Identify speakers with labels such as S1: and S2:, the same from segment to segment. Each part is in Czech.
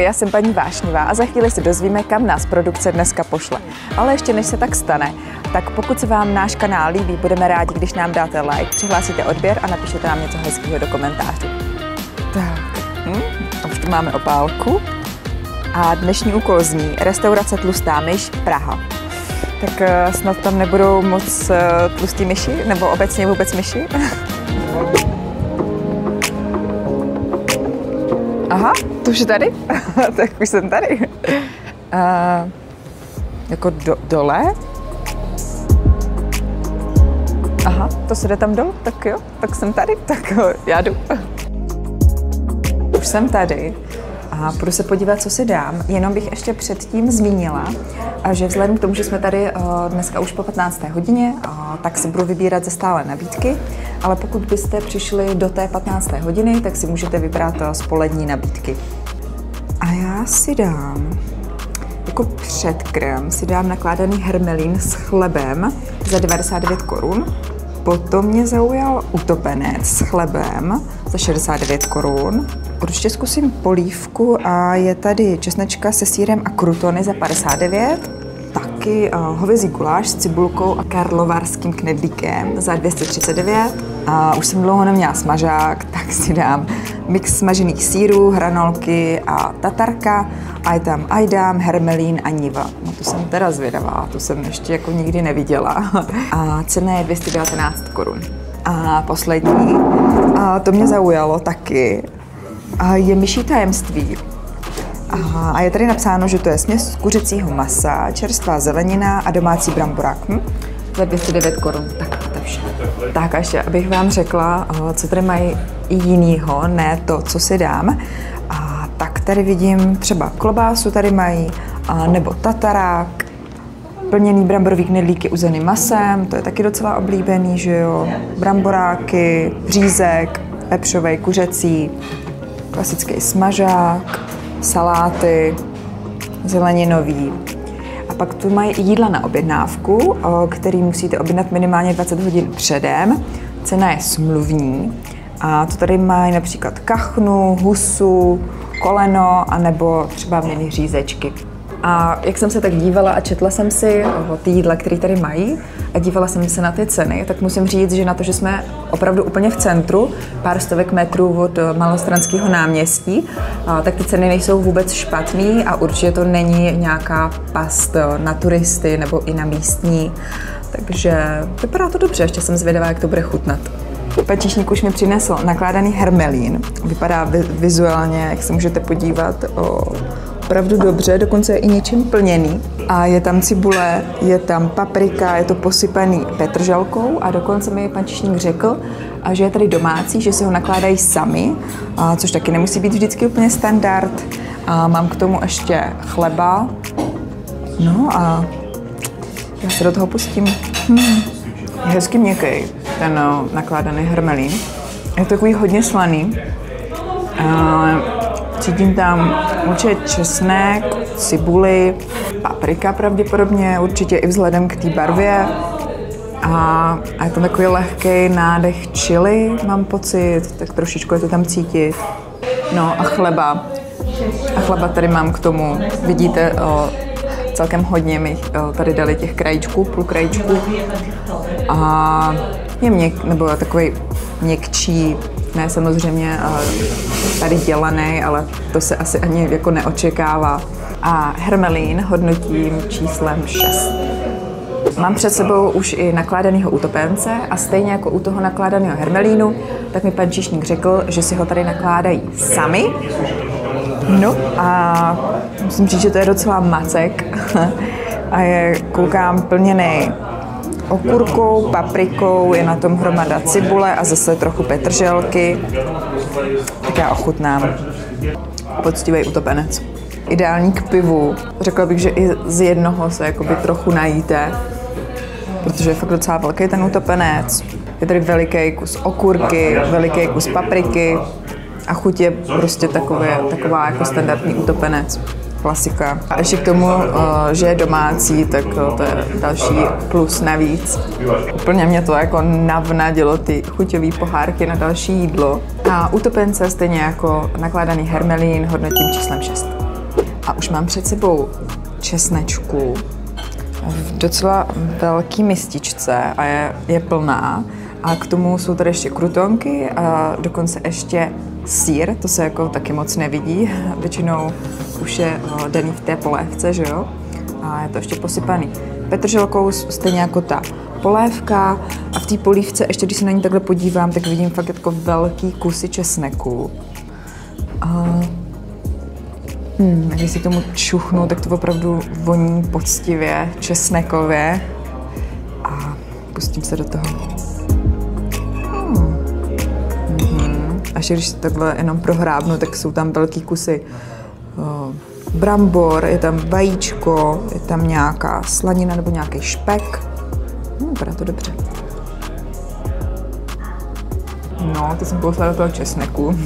S1: já jsem paní Vášnivá a za chvíli se dozvíme, kam nás produkce dneska pošle. Ale ještě než se tak stane, tak pokud se vám náš kanál líbí, budeme rádi, když nám dáte like, přihlásíte odběr a napíšete nám něco hezkého do komentářů. Tak, už tu máme opálku. A dnešní úkol zní restaurace Tlustá myš Praha. Tak snad tam nebudou moc tlustý myši, nebo obecně vůbec myši. Aha, to už je tady? Tak už jsem tady. Jako dole? Aha, to se jde tam dolů? Tak jo, tak jsem tady, tak já jdu. Už jsem tady a půjdu se podívat, co si dám. Jenom bych ještě předtím zmínila, že vzhledem k tomu, že jsme tady dneska už po 15. hodině, tak si budu vybírat ze stále nabídky, ale pokud byste přišli do té 15. hodiny, tak si můžete vybrat z polední nabídky. A já si dám, jako předkrm, si dám nakládaný hermelín s chlebem za 99 korun. Potom mě zaujal utopenec s chlebem za 69 korun. Určitě zkusím polívku a je tady česnečka se sýrem a krutony za 59. Taky hovězí guláš s cibulkou a karlovarským knedlíkem za 239. A už jsem dlouho neměla smažák, tak si dám mix smažených sýrů, hranolky a tatarka. A je tam ajdám, hermelín a niva. No to jsem teda zvědavá, to jsem ještě jako nikdy neviděla. A cena je 219 korun. A poslední, a to mě zaujalo taky, je myší tajemství. A je tady napsáno, že to je směs kuřecího masa, čerstvá zelenina a domácí bramborák. Za 209 korun. Tak to je vše. Tak a ještě, abych vám řekla, co tady mají i jinýho, ne to, co si dám. Tak tady vidím třeba klobásu tady mají, nebo tatarák, plněný bramborový knedlíky uzeným masem, to je taky docela oblíbený, že jo, bramboráky, řízek, pepřovej, kuřecí, klasický smažák, saláty, zeleninový. A pak tu mají i jídla na objednávku, který musíte objednat minimálně 20 hodin předem. Cena je smluvní. A to tady mají například kachnu, husu, koleno, anebo třeba měny řízečky. A jak jsem se tak dívala a četla jsem si ty jídla, které tady mají a dívala jsem se na ty ceny, tak musím říct, že na to, že jsme opravdu úplně v centru, pár stovek metrů od Malostranského náměstí, tak ty ceny nejsou vůbec špatný a určitě to není nějaká past na turisty nebo i na místní. Takže vypadá to dobře, ještě jsem zvědavá, jak to bude chutnat. Pan číšník už mi přinesl nakládaný hermelín. Vypadá vizuálně, jak se můžete podívat, opravdu dobře, dokonce je i něčím plněný. A je tam cibule, je tam paprika, je to posypaný petrželkou a dokonce mi pan číšník řekl, že je tady domácí, že si ho nakládají sami, což taky nemusí být vždycky úplně standard. A mám k tomu ještě chleba. No a já se do toho pustím. Je hezky měkký ten nakládaný hermelín. Je to takový hodně slaný. Cítím tam určitě česnek, cibuli, paprika pravděpodobně, určitě i vzhledem k té barvě. A je to takový lehký nádech chili, mám pocit, tak trošičku je to tam cítit. No a chleba. A chleba tady mám k tomu, vidíte, celkem hodně mi tady dali těch krajíčků, půl krajíčku. A je nebo takový měkčí, ne samozřejmě tady dělaný, ale to se asi ani jako neočekává. A hermelín hodnotím číslem 6. Mám před sebou už i nakládanýho utopence a stejně jako u toho nakládaného hermelínu, tak mi pan číšník řekl, že si ho tady nakládají sami. No a musím říct, že to je docela macek a je, koukám, plněný okurkou, paprikou, je na tom hromada cibule a zase trochu petrželky. Tak já ochutnám. Poctivý utopenec. Ideální k pivu. Řekla bych, že i z jednoho se jakoby trochu najíte, protože je fakt docela velký ten utopenec. Je tady veliký kus okurky, veliký kus papriky a chuť je prostě taková jako standardní utopenec. Klasika. A ještě k tomu, že je domácí, tak to je další plus navíc. Úplně mě to jako navnadilo ty chuťové pohárky na další jídlo. A utopence stejně jako nakládaný hermelín hodnotím číslem 6. A už mám před sebou česnečku v docela velký mističce a je plná. A k tomu jsou tady ještě krutonky a dokonce ještě sýr, to se jako taky moc nevidí. Většinou už je daný v té polévce, že jo? A je to ještě posypaný petrželkou, stejně jako ta polévka. A v té polívce, ještě když se na ní takhle podívám, tak vidím fakt jako velký kusy česneku. Když si tomu čuchnu, tak to opravdu voní poctivě, česnekově. A pustím se do toho. Až když se takhle jenom prohrábnu, tak jsou tam velký kusy brambor, je tam vajíčko, je tam nějaká slanina nebo nějaký špek. Vypadá to dobře. No, teď jsem poslala do toho česneku.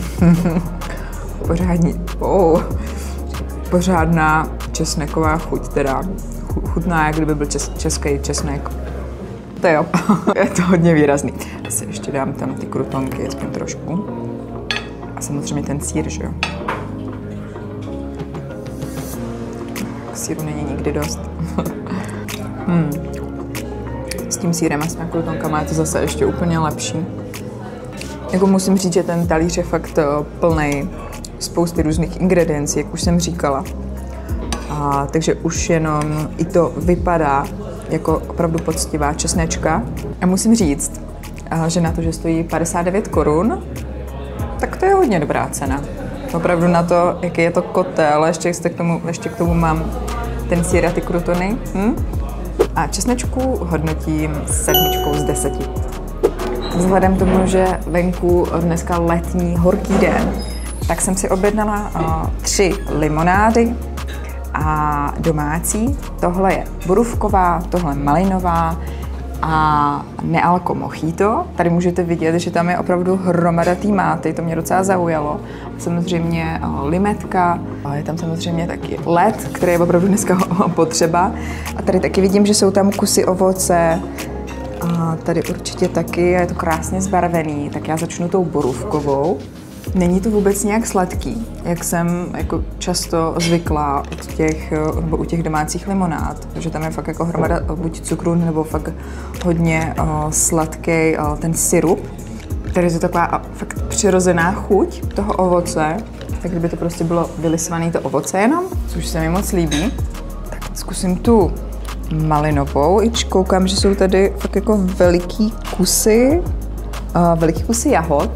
S1: Pořádná česneková chuť, teda chutná, jak kdyby byl český česnek. To jo, je to hodně výrazný. Asi ještě dám tam ty krutonky, aspoň trošku. A samozřejmě ten sýr, že jo. Sýru není nikdy dost. S tím sýrem a s těmi krutonkama je to zase ještě úplně lepší. Jako musím říct, že ten talíř je fakt plný spousty různých ingrediencí, jak už jsem říkala. Takže už jenom i to vypadá jako opravdu poctivá česnečka. A musím říct, že na to, že stojí 59 korun, tak to je hodně dobrá cena. Opravdu na to, jaký je to kotel, ještě k tomu mám ten sýr a ty krutony. A česnečku hodnotím 7 z 10. Vzhledem k tomu, že venku dneska letní horký den, tak jsem si objednala 3 limonády a domácí. Tohle je borůvková, tohle malinová a nealko mojito. Tady můžete vidět, že tam je opravdu hromada té máty, to mě docela zaujalo. Samozřejmě limetka, je tam samozřejmě taky led, který je opravdu dneska potřeba. A tady taky vidím, že jsou tam kusy ovoce. A tady určitě taky je to krásně zbarvený, tak já začnu tou borůvkovou. Není to vůbec nějak sladký, jak jsem jako často zvyklá u těch domácích limonád, protože tam je fakt jako hromada buď cukru, nebo fakt hodně sladký ten syrup. Tady je to taková fakt přirozená chuť toho ovoce, tak kdyby to prostě bylo vylisované to ovoce jenom, což se mi moc líbí. Tak zkusím tu malinovou, i koukám, že jsou tady fakt jako veliký kusy jahod.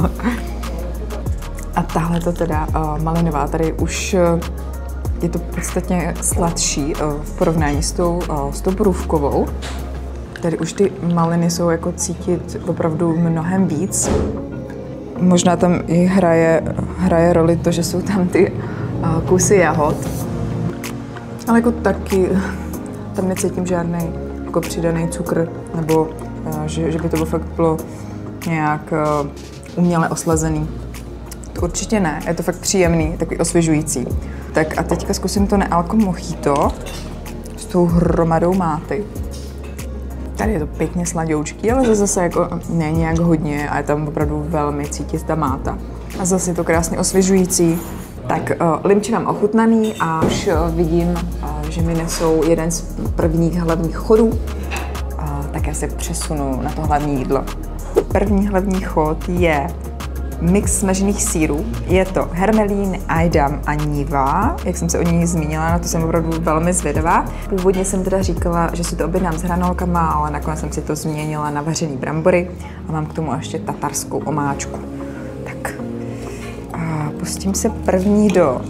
S1: A tahle to teda malinová, tady už je to podstatně sladší v porovnání s tou borůvkovou. Tady už ty maliny jsou jako cítit opravdu mnohem víc. Možná tam i hraje roli to, že jsou tam ty kusy jahod. Ale jako taky tam necítím žádný jako přidaný cukr, nebo že by to fakt bylo nějak uměle oslazený. To určitě ne, je to fakt příjemný, takový osvěžující. Tak a teďka zkusím to nealko mojito s tou hromadou máty. Tady je to pěkně sladoučký, ale zase jako ne nějak hodně a je tam opravdu velmi cítit ta máta. A zase je to krásně osvěžující. Tak limči mám ochutnaný a už vidím, že mi nesou jeden z prvních hlavních chodů. Tak já se přesunu na to hlavní jídlo. První hlavní chod je mix smažených sýrů. Je to hermelín, ejdam a niva, jak jsem se o ní zmínila, na to jsem opravdu velmi zvědavá. Původně jsem teda říkala, že si to objednám s hranolkama, ale nakonec jsem si to změnila na vařený brambory a mám k tomu ještě tatarskou omáčku. Tak a pustím se první do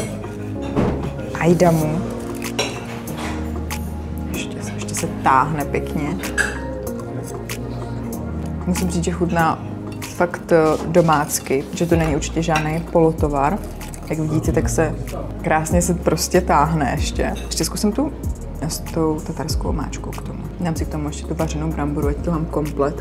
S1: ejdamu. Ještě se táhne pěkně. Musím říct, že chutná fakt domácky, že to není určitě žádný polotovar. Jak vidíte, tak se krásně prostě táhne ještě. Ještě zkusím tu s tou tatarskou omáčkou k tomu. Dám si k tomu ještě tu vařenou bramboru, ať to mám komplet.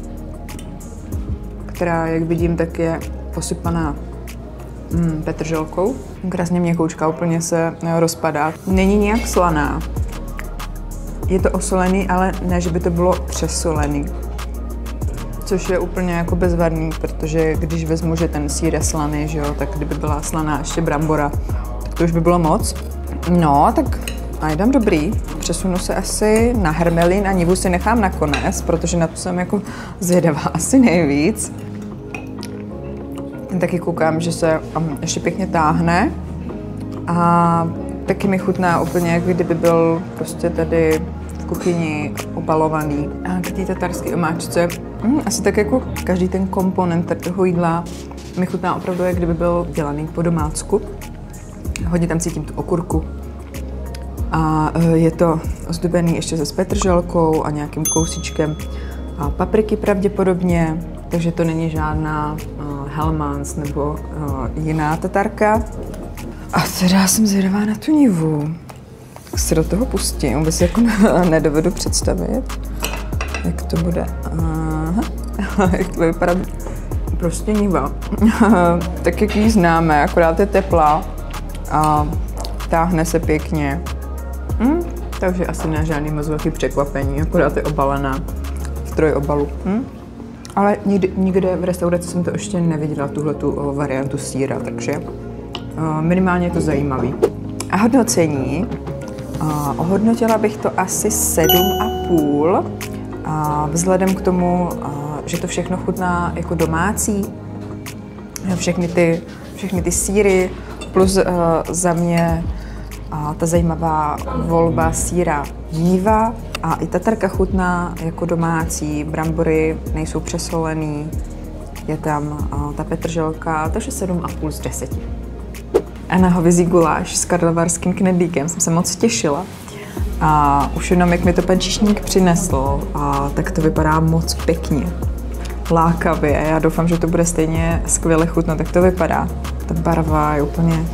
S1: Která, jak vidím, tak je posypaná petrželkou. Krásně měkoučka, úplně se rozpadá. Není nějak slaná. Je to osolený, ale ne, že by to bylo přesolený. Což je úplně jako bezvadný, protože když vezmu, že ten sýr je slaný, že jo, tak kdyby byla slaná ještě brambora, to už by bylo moc. No, tak najdám dobrý. Přesunu se asi na hermelín a nivu si nechám nakonec, protože na to jsem jako zvědavá asi nejvíc. Taky koukám, že se ještě pěkně táhne a taky mi chutná úplně, jak kdyby byl prostě tady v kuchyni obalovaný. A k té tatarské omáčce asi tak jako každý ten komponent toho jídla mi chutná opravdu, jak kdyby byl dělaný po domácku. Hodně tam cítím tu okurku. A je to ozdobený ještě se petrželkou a nějakým kousíčkem papriky pravděpodobně, takže to není žádná Hellmann's nebo jiná tatarka. A teda jsem zvědavá na tu nivu. Tak se do toho pustím, vůbec jako nedovedu představit, jak to bude. Jak to vypadá prostě niva. Tak jak ji známe, akorát je teplá a táhne se pěkně. Takže asi ne žádný moc velký překvapení, akorát je obalená v trojobalu. Ale nikde v restauraci jsem to ještě neviděla, tuhletu variantu sýra, takže minimálně je to zajímavý. A hodnocení. Ohodnotila bych to asi 7,5. Vzhledem k tomu, že to všechno chutná jako domácí, všechny ty sýry, plus za mě ta zajímavá volba sýra niva a i tatarka chutná jako domácí, brambory nejsou přesolený, je tam ta petrželka, takže 7,5 z 10. A na hovězí guláš s karlovarským knedlíkem jsem se moc těšila. A už jenom jak mi to pan číšník přinesl, tak to vypadá moc pěkně, lákavě. Já doufám, že to bude stejně skvěle chutnat, tak to vypadá. Ta barva je úplně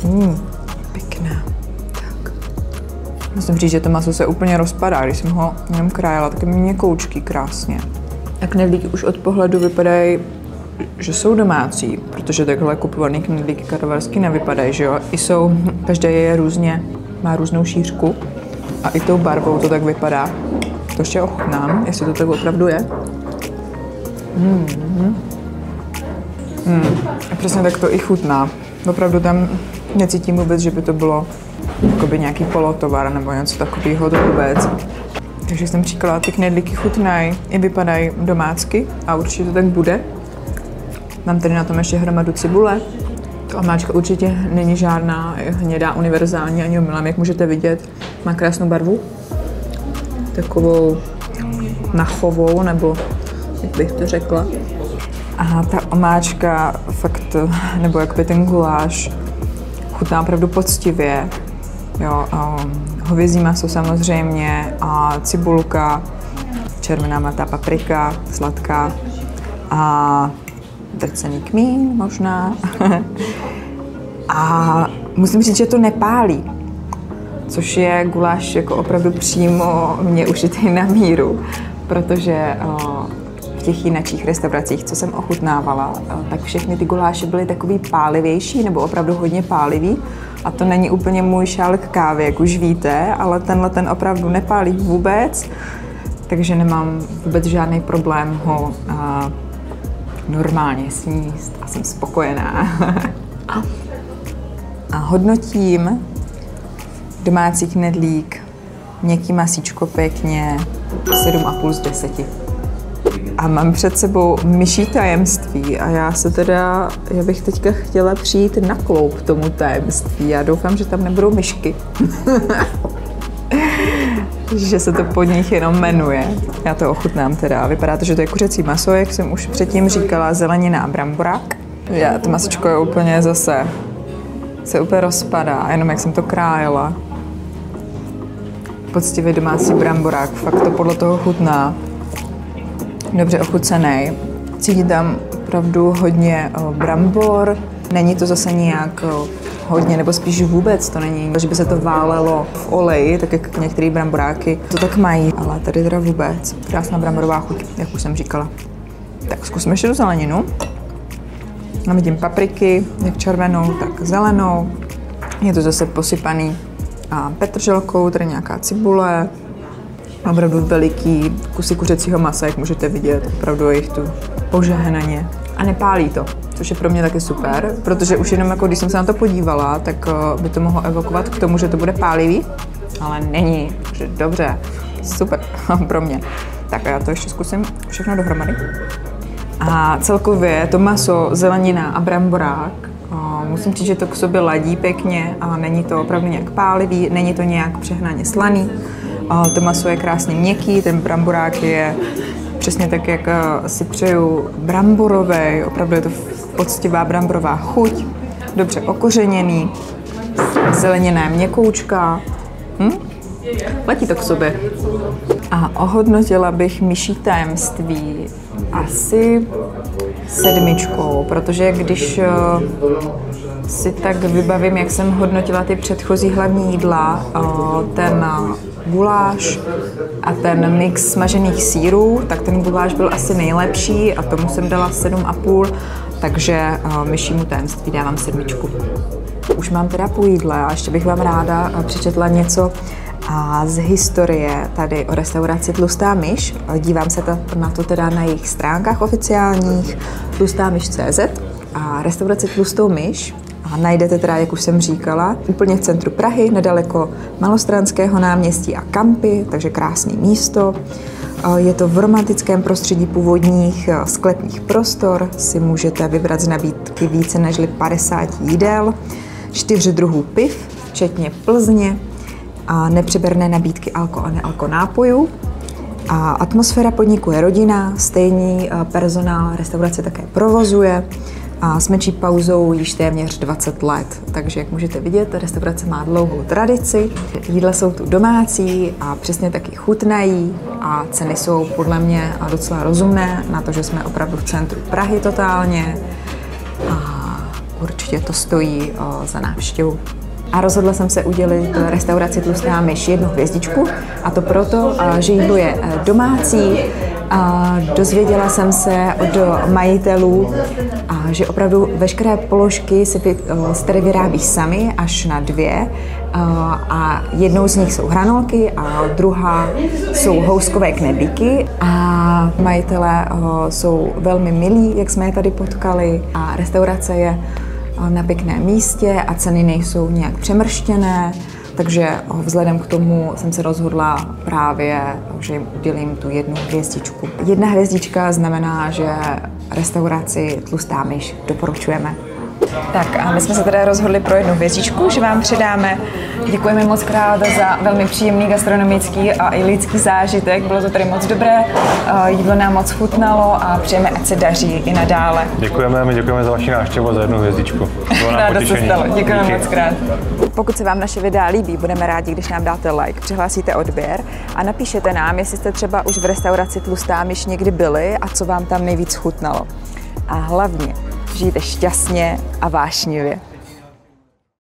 S1: pěkná. Tak. Musím říct, že to maso se úplně rozpadá, když jsem ho jenom krájela, taky měkoučký krásně. A knedlíky už od pohledu vypadají, že jsou domácí, protože takhle kupovaný knedlíky karlovarský nevypadají, že jo? Každý je různě, má různou šířku a i tou barvou to tak vypadá. To ještě ochutnám, jestli to tak opravdu je. A přesně tak to i chutná. Opravdu tam necítím vůbec, že by to bylo jakoby nějaký polotovar nebo něco takového, to vůbec. Takže jsem říkala, ty knedlíky chutnají i vypadají domácky a určitě to tak bude. Mám tady na tom ještě hromadu cibule. Ta omáčka určitě není žádná hnědá univerzální ani omylem, jak můžete vidět. Má krásnou barvu. Takovou nachovou, nebo jak bych to řekla. A ta omáčka fakt, nebo jakoby ten guláš chutná opravdu poctivě. Jo, hovězí maso samozřejmě a cibulka, červená mletá paprika, sladká a drcený kmín možná. A musím říct, že to nepálí, což je guláš jako opravdu přímo mě ušitý na míru, protože v těch jiných restauracích, co jsem ochutnávala, tak všechny ty guláše byly takový pálivější nebo opravdu hodně pálivý. A to není úplně můj šálek kávy, jak už víte, ale tenhle ten opravdu nepálí vůbec, takže nemám vůbec žádný problém ho normálně sníst a jsem spokojená. A hodnotím domácí knedlík, měkký masíčko pěkně, 7,5 z 10. A mám před sebou myší tajemství a já bych teďka chtěla přijít na kloub tomu tajemství. Já doufám, že tam nebudou myšky. Že se to pod nich jenom jmenuje. Já to ochutnám teda. Vypadá to, že to je kuřecí maso, jak jsem už předtím říkala, zelenina a bramborák. To masičko je úplně se úplně rozpadá, jenom jak jsem to krájela. Poctivě domácí bramborák, fakt to podle toho chutná. Dobře ochucený. Cítím tam opravdu hodně brambor. Není to zase nějak hodně, nebo spíš vůbec to není, že by se to válelo v oleji, tak jak některé bramboráky to tak mají, ale tady teda vůbec. Krásná bramborová chuť, jak už jsem říkala. Tak zkusíme ještě tu zeleninu. Tam vidím papriky, jak červenou, tak zelenou. Je to zase posypaný petrželkou, tady nějaká cibule. Opravdu veliký kusy kuřecího masa, jak můžete vidět, opravdu je jich tu požehnaně. a nepálí to, což je pro mě taky super, protože už jenom jako když jsem se na to podívala, tak by to mohlo evokovat k tomu, že to bude pálivý, ale není, takže dobře, super pro mě. Tak já to ještě zkusím všechno dohromady. A celkově to maso, zelenina a bramborák, musím říct, že to k sobě ladí pěkně a není to opravdu nějak pálivý, není to nějak přehnaně slaný. To maso je krásně měkký, ten bramborák je přesně tak, jak si přeju, bramborovej, opravdu je to poctivá bramborová chuť, dobře okořeněný, zelenina je měkoučka, letí to k sobě. A ohodnotila bych myší tajemství asi 7, protože když si tak vybavím, jak jsem hodnotila ty předchozí hlavní jídla, ten guláš a ten mix smažených sýrů, tak ten guláš byl asi nejlepší a tomu jsem dala 7,5, takže myšímu tajemství dávám 7. Už mám teda půl jídle a ještě bych vám ráda přečetla něco z historie tady o restauraci Tlustá myš. Dívám se na to teda na jejich stránkách oficiálních tlustamyš.cz a restauraci Tlustou myš a najdete teda, jak už jsem říkala, úplně v centru Prahy, nedaleko Malostranského náměstí a Kampy, takže krásné místo. Je to v romantickém prostředí původních sklepních prostor, si můžete vybrat z nabídky více než 50 jídel, 4 druhů piv, včetně Plzně, a nepřeberné nabídky alko a nealko nápojů. A atmosféra podniku je rodinná, stejný personál restaurace také provozuje a s menší pauzou již téměř 20 let. Takže jak můžete vidět, restaurace má dlouhou tradici, jídla jsou tu domácí a přesně taky chutnají a ceny jsou podle mě docela rozumné na to, že jsme opravdu v centru Prahy totálně a určitě to stojí za návštěvu. A rozhodla jsem se udělit restauraci Tlustá myš 1 hvězdičku, a to proto, že jídlo je domácí. Dozvěděla jsem se od majitelů, že opravdu veškeré položky si tady vyrábí sami až na 2. A jednou z nich jsou hranolky a druhá jsou houskové knedlíky. A majitelé jsou velmi milí, jak jsme je tady potkali. A restaurace je na pěkném místě a ceny nejsou nějak přemrštěné, takže vzhledem k tomu jsem se rozhodla právě, že jim udělím tu 1 hvězdičku. 1 hvězdička znamená, že restauraci Tlustá myš doporučujeme. Tak a my jsme se teda rozhodli pro 1 hvězdičku, že vám předáme. Děkujeme moc krát za velmi příjemný gastronomický a i lidský zážitek. Bylo to tady moc dobré, jídlo nám moc chutnalo a přejeme, ať se daří i nadále.
S2: Děkujeme, my děkujeme za vaši návštěvu a za 1 hvězdičku.
S1: Ráda se stalo, děkujeme moc krát. Pokud se vám naše videa líbí, budeme rádi, když nám dáte like, přihlásíte odběr a napíšete nám, jestli jste třeba už v restauraci Tlustá myš někdy byli a co vám tam nejvíc chutnalo. A hlavně žijte šťastně a vášnivě.